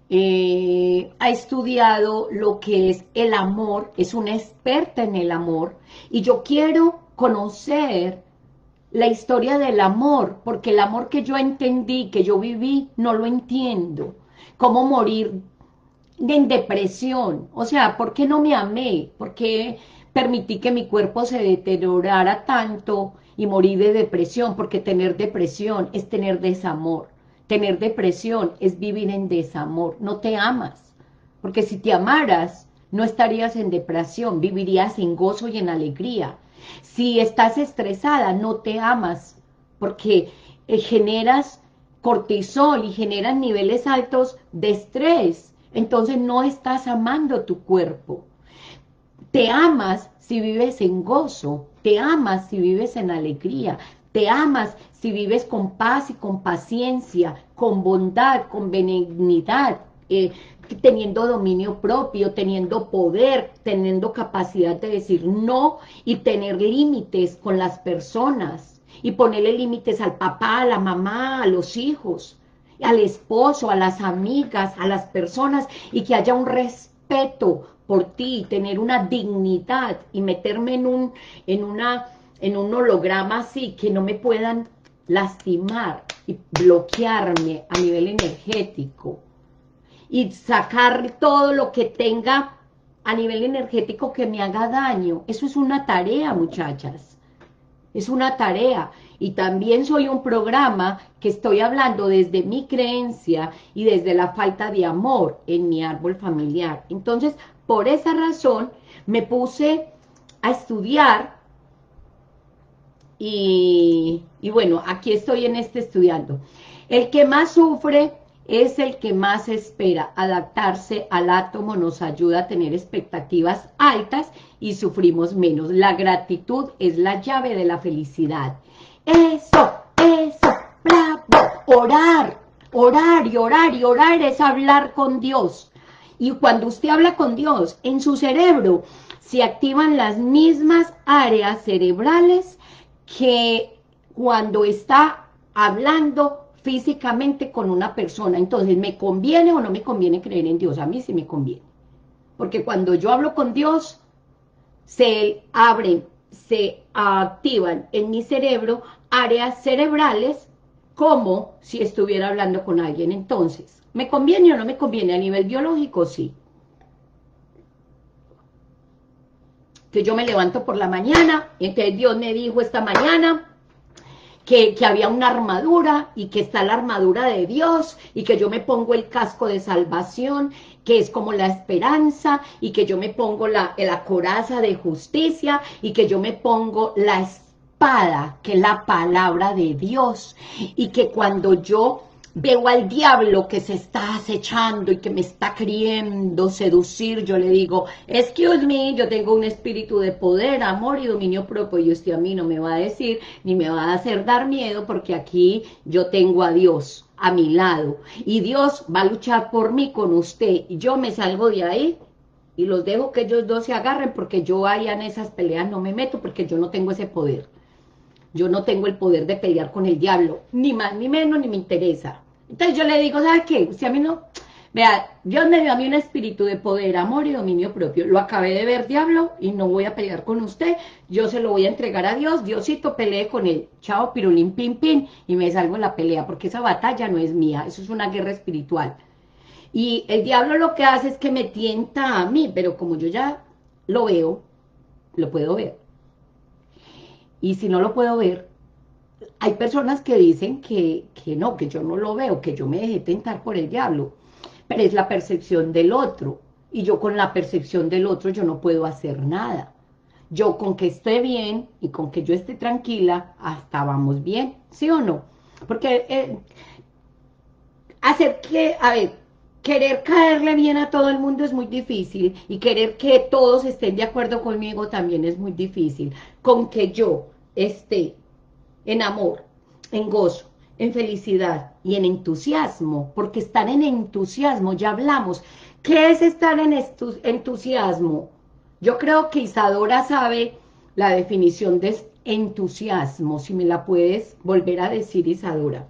eh, ha estudiado lo que es el amor, es una experta en el amor, y yo quiero conocer la historia del amor, porque el amor que yo entendí, que yo viví, no lo entiendo. Cómo morir en depresión, o sea, ¿por qué no me amé? ¿Por qué permití que mi cuerpo se deteriorara tanto y morí de depresión? Porque tener depresión es tener desamor, tener depresión es vivir en desamor, no te amas, porque si te amaras, no estarías en depresión, vivirías en gozo y en alegría. Si estás estresada, no te amas, porque eh, generas cortisol y generas niveles altos de estrés, entonces no estás amando tu cuerpo. Te amas si vives en gozo, te amas si vives en alegría, te amas si vives con paz y con paciencia, con bondad, con benignidad, eh, teniendo dominio propio, teniendo poder, teniendo capacidad de decir no y tener límites con las personas y ponerle límites al papá, a la mamá, a los hijos, al esposo, a las amigas, a las personas, y que haya un respeto por ti, tener una dignidad y meterme en un, en una, en un holograma así, que no me puedan lastimar y bloquearme a nivel energético, y sacar todo lo que tenga a nivel energético que me haga daño. Eso es una tarea, muchachas, es una tarea. Y también soy un programa que estoy hablando desde mi creencia y desde la falta de amor en mi árbol familiar. Entonces, por esa razón, me puse a estudiar y, y bueno, aquí estoy en este estudiando. El que más sufre es el que más espera. Adaptarse al átomo nos ayuda a tener expectativas altas y sufrimos menos. La gratitud es la llave de la felicidad. Eso, eso, bravo. Orar, orar y orar y orar es hablar con Dios. Y cuando usted habla con Dios, en su cerebro se activan las mismas áreas cerebrales que cuando está hablando físicamente con una persona. Entonces, ¿me conviene o no me conviene creer en Dios? A mí sí me conviene. Porque cuando yo hablo con Dios, se abren, se activan en mi cerebro áreas cerebrales como si estuviera hablando con alguien. Entonces, ¿me conviene o no me conviene? A nivel biológico, sí. Que yo me levanto por la mañana, y entonces Dios me dijo esta mañana que, que había una armadura, y que está la armadura de Dios, y que yo me pongo el casco de salvación, que es como la esperanza, y que yo me pongo la, la coraza de justicia, y que yo me pongo la espada, que es la palabra de Dios, y que cuando yo veo al diablo que se está acechando y que me está queriendo seducir, yo le digo, excuse me, yo tengo un espíritu de poder, amor y dominio propio, y usted a mí no me va a decir, ni me va a hacer dar miedo, porque aquí yo tengo a Dios a mi lado, y Dios va a luchar por mí con usted, y yo me salgo de ahí, y los dejo que ellos dos se agarren, porque yo allá en esas peleas no me meto, porque yo no tengo ese poder. Yo no tengo el poder de pelear con el diablo, ni más ni menos, ni me interesa. Entonces yo le digo, ¿sabe qué? Si a mí no... Vea, Dios me dio a mí un espíritu de poder, amor y dominio propio. Lo acabé de ver, diablo, y no voy a pelear con usted. Yo se lo voy a entregar a Dios. Diosito, pelee con él. Chao, pirulín, pin, pin. Y me salgo en la pelea, porque esa batalla no es mía. Eso es una guerra espiritual. Y el diablo lo que hace es que me tienta a mí, pero como yo ya lo veo, lo puedo ver. Y si no lo puedo ver, hay personas que dicen que, que no, que yo no lo veo, que yo me dejé tentar por el diablo, pero es la percepción del otro, y yo con la percepción del otro yo no puedo hacer nada. Yo con que esté bien y con que yo esté tranquila, hasta vamos bien, ¿sí o no? Porque eh, hacer que, a ver, querer caerle bien a todo el mundo es muy difícil, y querer que todos estén de acuerdo conmigo también es muy difícil. Con que yo esté en amor, en gozo, en felicidad y en entusiasmo, porque estar en entusiasmo, ya hablamos. ¿Qué es estar en entusiasmo? Yo creo que Isadora sabe la definición de entusiasmo, si me la puedes volver a decir, Isadora.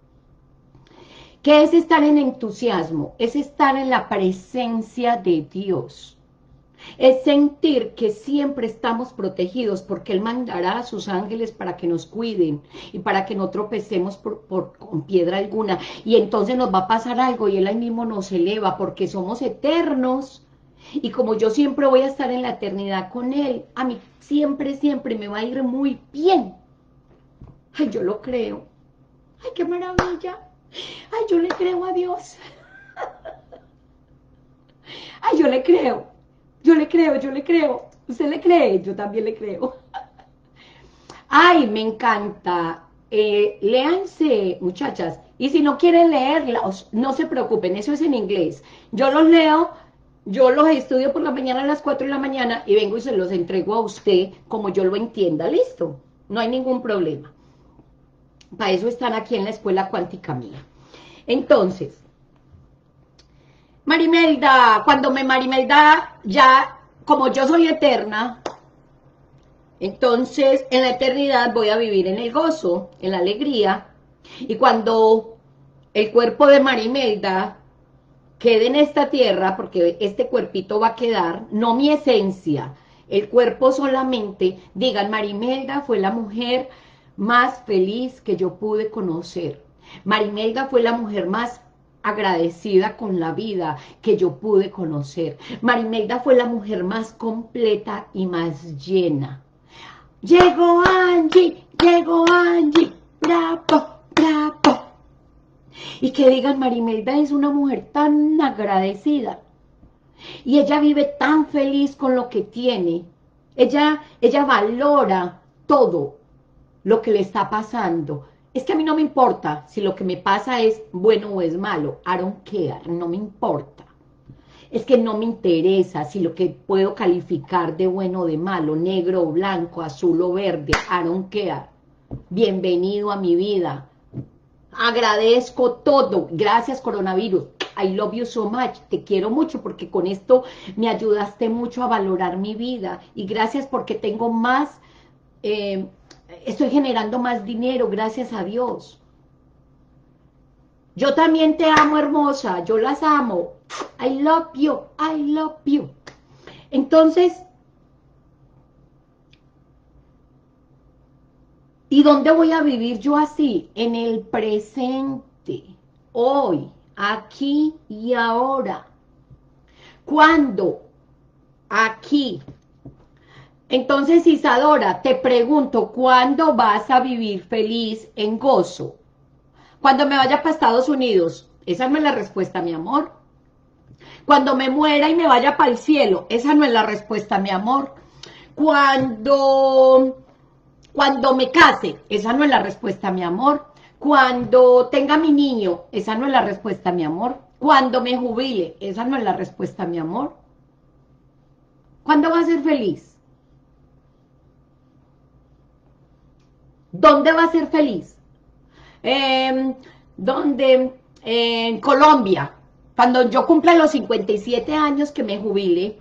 ¿Qué es estar en entusiasmo? Es estar en la presencia de Dios. Es sentir que siempre estamos protegidos, porque Él mandará a sus ángeles para que nos cuiden y para que no tropecemos por, por, con piedra alguna, y entonces nos va a pasar algo y Él ahí mismo nos eleva, porque somos eternos, y como yo siempre voy a estar en la eternidad con Él, a mí siempre, siempre me va a ir muy bien. Ay, yo lo creo. Ay, qué maravilla. Ay, yo le creo a Dios. Ay, yo le creo. Yo le creo, yo le creo. ¿Usted le cree? Yo también le creo. Ay, me encanta. Eh, léanse, muchachas. Y si no quieren leerlos, no se preocupen, eso es en inglés. Yo los leo, yo los estudio por la mañana a las cuatro de la mañana y vengo y se los entrego a usted como yo lo entienda. ¿Listo? No hay ningún problema. Para eso están aquí en la Escuela Cuántica Mía. Entonces, Marimelda, cuando me Marimelda, ya, como yo soy eterna, entonces en la eternidad voy a vivir en el gozo, en la alegría, y cuando el cuerpo de Marimelda quede en esta tierra, porque este cuerpito va a quedar, no mi esencia, el cuerpo solamente, digan, Marimelda fue la mujer más feliz que yo pude conocer, Marimelda fue la mujer más agradecida con la vida que yo pude conocer. Marimelda fue la mujer más completa y más llena. Llegó Angie, llegó Angie, bravo, bravo. Y que digan, Marimelda es una mujer tan agradecida. Y ella vive tan feliz con lo que tiene. Ella, ella valora todo lo que le está pasando. Es que a mí no me importa si lo que me pasa es bueno o es malo. I don't care, no me importa. Es que no me interesa si lo que puedo calificar de bueno o de malo, negro o blanco, azul o verde, I don't care. Bienvenido a mi vida. Agradezco todo. Gracias, coronavirus. I love you so much. Te quiero mucho porque con esto me ayudaste mucho a valorar mi vida. Y gracias porque tengo más... Eh, estoy generando más dinero, gracias a Dios. Yo también te amo, hermosa, yo las amo. I love you, I love you. Entonces, ¿y dónde voy a vivir yo así? En el presente, hoy, aquí y ahora. ¿Cuándo? Aquí. Entonces, Isadora, te pregunto, ¿cuándo vas a vivir feliz en gozo? Cuando me vaya para Estados Unidos. Esa no es la respuesta, mi amor. Cuando me muera y me vaya para el cielo. Esa no es la respuesta, mi amor. Cuando, cuando me case. Esa no es la respuesta, mi amor. Cuando tenga mi niño. Esa no es la respuesta, mi amor. Cuando me jubile. Esa no es la respuesta, mi amor. ¿Cuándo va a ser feliz? ¿Dónde va a ser feliz? Eh, ¿Dónde? Eh, en Colombia. Cuando yo cumpla los cincuenta y siete años que me jubile.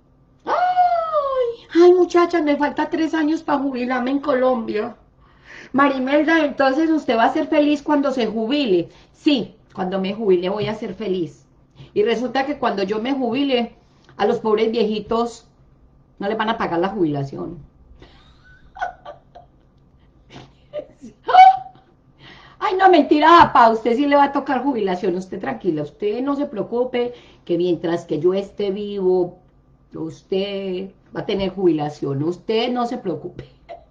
Ay, ay, muchacha, me falta tres años para jubilarme en Colombia. Marimelda, entonces usted va a ser feliz cuando se jubile. Sí, cuando me jubile voy a ser feliz. Y resulta que cuando yo me jubile, a los pobres viejitos no les van a pagar la jubilación. Ay, no, mentira, pa, usted sí le va a tocar jubilación, usted tranquila, usted no se preocupe, que mientras que yo esté vivo, usted va a tener jubilación, usted no se preocupe.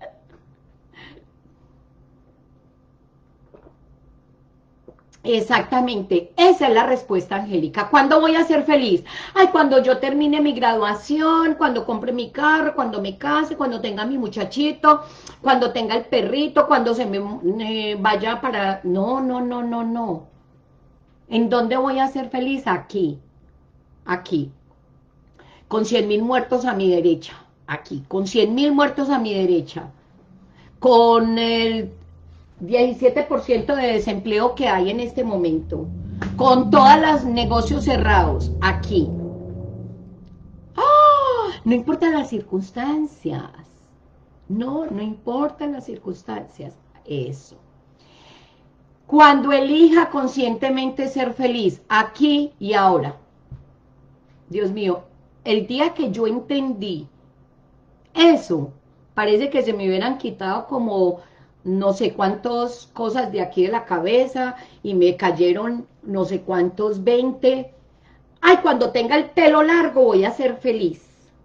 Exactamente, esa es la respuesta, Angélica. ¿Cuándo voy a ser feliz? Ay, cuando yo termine mi graduación, cuando compre mi carro, cuando me case, cuando tenga mi muchachito, cuando tenga el perrito, cuando se me eh, vaya para... No, no, no, no, no. ¿En dónde voy a ser feliz? Aquí, aquí. Con cien mil muertos a mi derecha, aquí. Con cien mil muertos a mi derecha. Con el diecisiete por ciento de desempleo que hay en este momento, con todos los negocios cerrados, aquí. ¡Oh! No importan las circunstancias, no, no importan las circunstancias, eso. Cuando elija conscientemente ser feliz, aquí y ahora. Dios mío, el día que yo entendí eso, parece que se me hubieran quitado como no sé cuántas cosas de aquí de la cabeza y me cayeron no sé cuántos veinte. Ay, cuando tenga el pelo largo voy a ser feliz.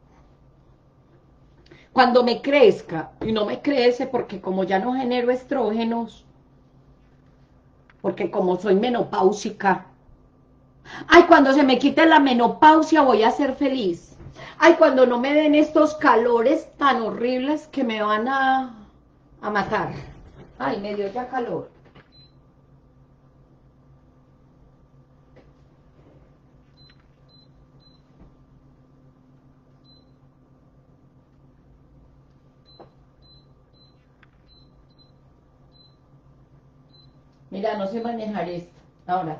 Cuando me crezca, y no me crece porque como ya no genero estrógenos, porque como soy menopáusica. Ay, cuando se me quite la menopausia voy a ser feliz. Ay, cuando no me den estos calores tan horribles que me van a... a matar. Ay, me dio ya calor. Mira, no sé manejar esto. Ahora.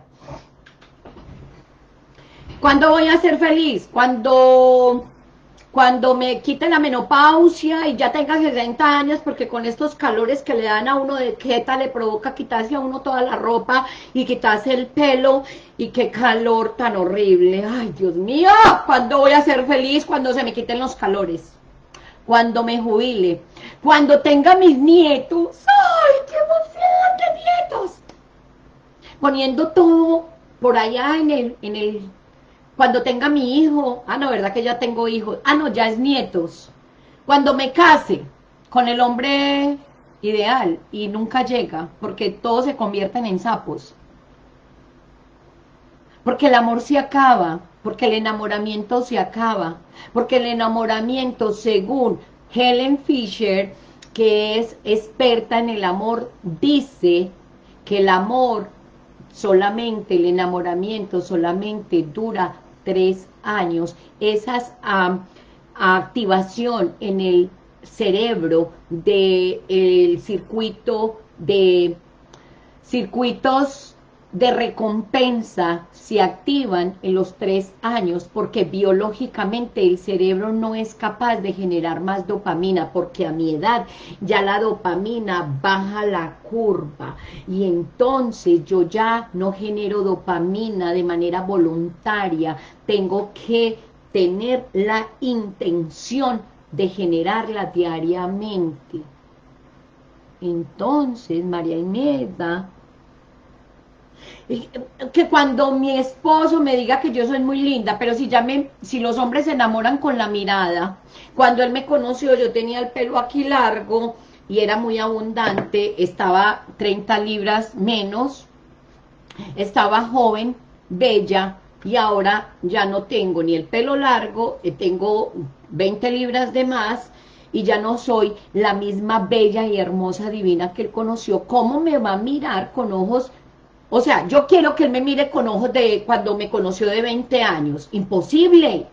¿Cuándo voy a ser feliz? Cuando... Cuando me quite la menopausia y ya tenga sesenta años, porque con estos calores que le dan a uno de jeta le provoca quitarse a uno toda la ropa y quitarse el pelo, y qué calor tan horrible. Ay, Dios mío, ¿cuándo voy a ser feliz? Cuando se me quiten los calores, cuando me jubile, cuando tenga mis nietos. ¡Ay, qué emoción de nietos! Poniendo todo por allá en el... en el cuando tenga mi hijo, ah, no, ¿verdad que ya tengo hijos? Ah, no, ya es nietos. Cuando me case con el hombre ideal y nunca llega, porque todos se convierten en sapos. Porque el amor se acaba, porque el enamoramiento se acaba, porque el enamoramiento, según Helen Fisher, que es experta en el amor, dice que el amor solamente, el enamoramiento solamente dura tres años. Esa um, activación en el cerebro del circuito de circuitos de recompensa se activan en los tres años porque biológicamente el cerebro no es capaz de generar más dopamina, porque a mi edad ya la dopamina baja la curva y entonces yo ya no genero dopamina de manera voluntaria, tengo que tener la intención de generarla diariamente. Entonces, María Imelda, que cuando mi esposo me diga que yo soy muy linda, pero si ya me, si los hombres se enamoran con la mirada, cuando él me conoció yo tenía el pelo aquí largo y era muy abundante, estaba treinta libras menos, estaba joven, bella, y ahora ya no tengo ni el pelo largo, tengo veinte libras de más, y ya no soy la misma bella y hermosa divina que él conoció. ¿Cómo me va a mirar con ojos? O sea, yo quiero que él me mire con ojos de cuando me conoció de veinte años. Imposible.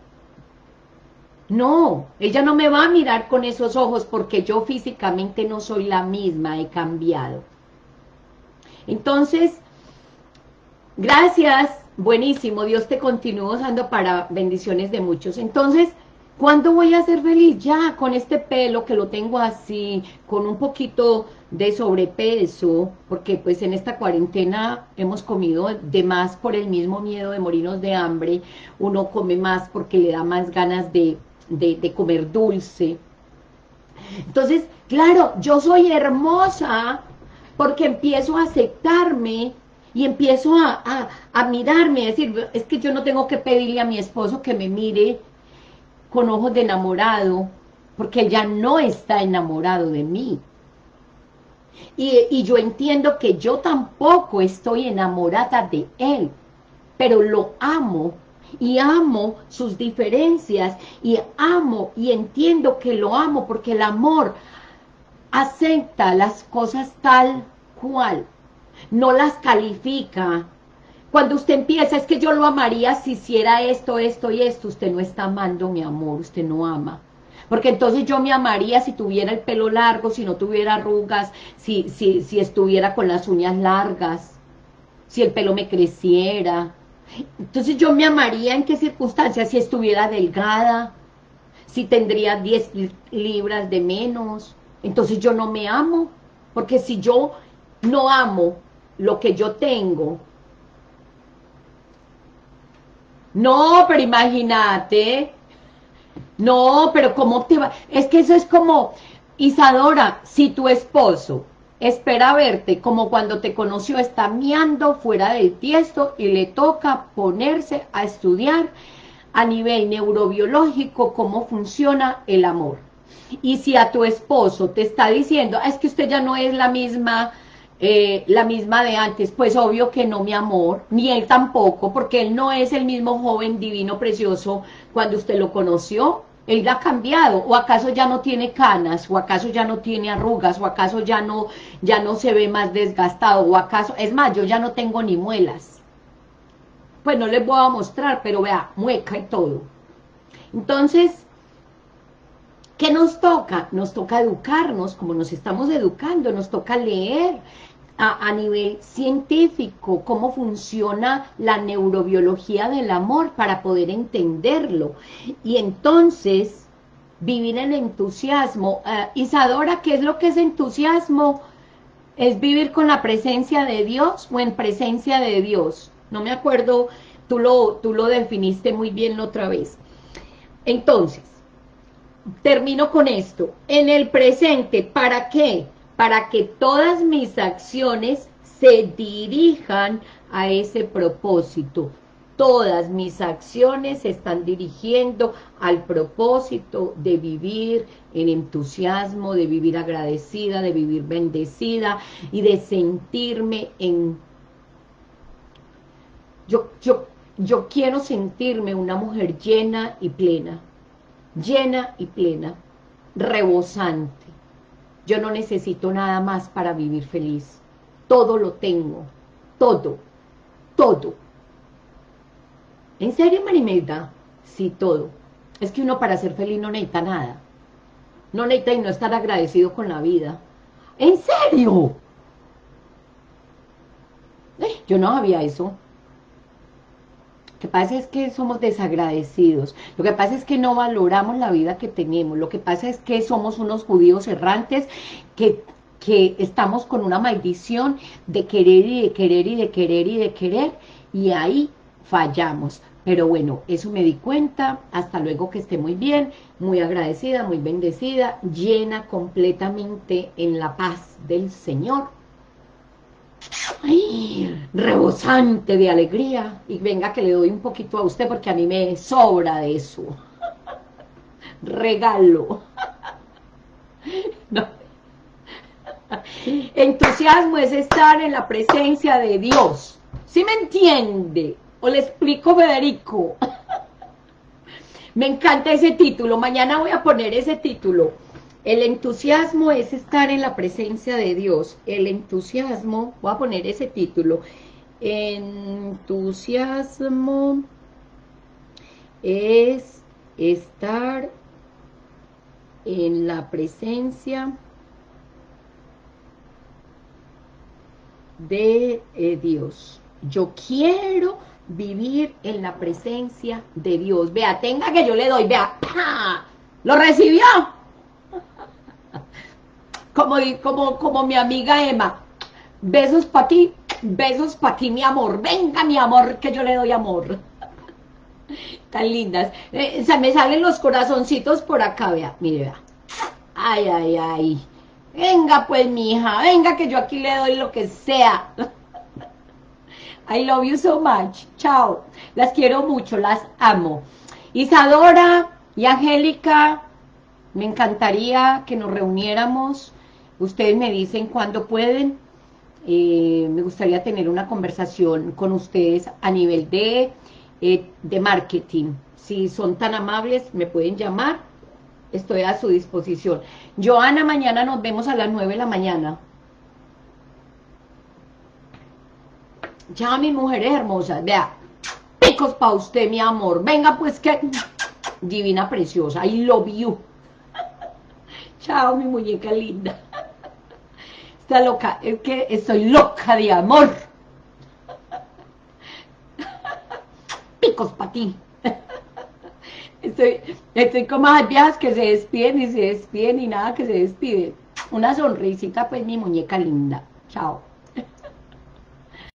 No, ella no me va a mirar con esos ojos porque yo físicamente no soy la misma, he cambiado. Entonces, gracias, buenísimo, Dios te continúe usando para bendiciones de muchos. Entonces, ¿cuándo voy a ser feliz? Ya, con este pelo que lo tengo así, con un poquito de sobrepeso, porque pues en esta cuarentena hemos comido de más por el mismo miedo de morirnos de hambre, uno come más porque le da más ganas de, de, de comer dulce. Entonces, claro, yo soy hermosa porque empiezo a aceptarme y empiezo a, a, a mirarme, a decir, es que yo no tengo que pedirle a mi esposo que me mire con ojos de enamorado, porque él ya no está enamorado de mí. Y, y yo entiendo que yo tampoco estoy enamorada de él, pero lo amo, y amo sus diferencias, y amo, y entiendo que lo amo, porque el amor acepta las cosas tal cual, no las califica. Cuando usted empieza, es que yo lo amaría si hiciera esto, esto y esto, usted no está amando, mi amor, usted no ama. Porque entonces yo me amaría si tuviera el pelo largo, si no tuviera arrugas, si, si, si estuviera con las uñas largas, si el pelo me creciera. Entonces yo me amaría en qué circunstancias, si estuviera delgada, si tendría diez libras de menos. Entonces yo no me amo, porque si yo no amo lo que yo tengo, no, pero imagínate, no, pero ¿cómo te va? Es que eso es como, Isadora, si tu esposo espera verte como cuando te conoció, está miando fuera del tiesto y le toca ponerse a estudiar a nivel neurobiológico cómo funciona el amor. Y si a tu esposo te está diciendo, ah, es que usted ya no es la misma, eh, la misma de antes, pues obvio que no, mi amor, ni él tampoco, porque él no es el mismo joven divino precioso cuando usted lo conoció. Él ha cambiado, o acaso ya no tiene canas, o acaso ya no tiene arrugas, o acaso ya no, ya no se ve más desgastado, o acaso, es más, yo ya no tengo ni muelas. Pues no les voy a mostrar, pero vea, mueca y todo. Entonces, ¿qué nos toca? Nos toca educarnos, como nos estamos educando, nos toca leer a, a nivel científico cómo funciona la neurobiología del amor para poder entenderlo. Y entonces, vivir en entusiasmo. Uh, Isadora, ¿qué es lo que es entusiasmo? ¿Es vivir con la presencia de Dios o en presencia de Dios? No me acuerdo, tú lo, tú lo definiste muy bien la otra vez. Entonces, termino con esto. En el presente, ¿para qué? Para que todas mis acciones se dirijan a ese propósito. Todas mis acciones se están dirigiendo al propósito de vivir en entusiasmo, de vivir agradecida, de vivir bendecida y de sentirme en... Yo, yo, yo quiero sentirme una mujer llena y plena. Llena y plena, rebosante. Yo no necesito nada más para vivir feliz. Todo lo tengo, todo, todo. ¿En serio, Marimelda? Sí, todo. Es que uno para ser feliz no necesita nada. No necesita y no estar agradecido con la vida. ¿En serio? ¿Eh? Yo no sabía eso. Lo que pasa es que somos desagradecidos, lo que pasa es que no valoramos la vida que tenemos, lo que pasa es que somos unos judíos errantes que, que estamos con una maldición de querer y de querer y de querer y de querer, y ahí fallamos. Pero bueno, eso me di cuenta. Hasta luego, que esté muy bien, muy agradecida, muy bendecida, llena completamente en la paz del Señor. Ay, rebosante de alegría. Y venga que le doy un poquito a usted porque a mí me sobra de eso. Regalo. No. Entusiasmo es estar en la presencia de Dios. ¿Sí me entiende? ¿O le explico, Federico? Me encanta ese título. Mañana voy a poner ese título. El entusiasmo es estar en la presencia de Dios. El entusiasmo, voy a poner ese título. Entusiasmo es estar en la presencia de eh, Dios. Yo quiero vivir en la presencia de Dios. Vea, tenga que yo le doy, vea, ¡pah! ¿Lo recibió? Como, como, como mi amiga Emma, besos para ti, besos para ti, mi amor, venga mi amor, que yo le doy amor. Tan lindas, eh, se me salen los corazoncitos por acá, vea, mire, vea, ay, ay, ay, venga pues mi hija, venga que yo aquí le doy lo que sea. I love you so much, chao, las quiero mucho, las amo. Isadora y Angélica, me encantaría que nos reuniéramos. Ustedes me dicen cuándo pueden. Eh, me gustaría tener una conversación con ustedes a nivel de, eh, de marketing. Si son tan amables, me pueden llamar. Estoy a su disposición. Joana, mañana nos vemos a las nueve de la mañana. Ya, mis mujeres hermosas, vea, picos para usted, mi amor. Venga, pues, que divina, preciosa. I love you. Chao, mi muñeca linda. Está loca, es que estoy loca de amor. Picos para ti. Estoy, estoy como las viejas que se despiden y se despiden y nada que se despiden. Una sonrisita, pues, mi muñeca linda. Chao.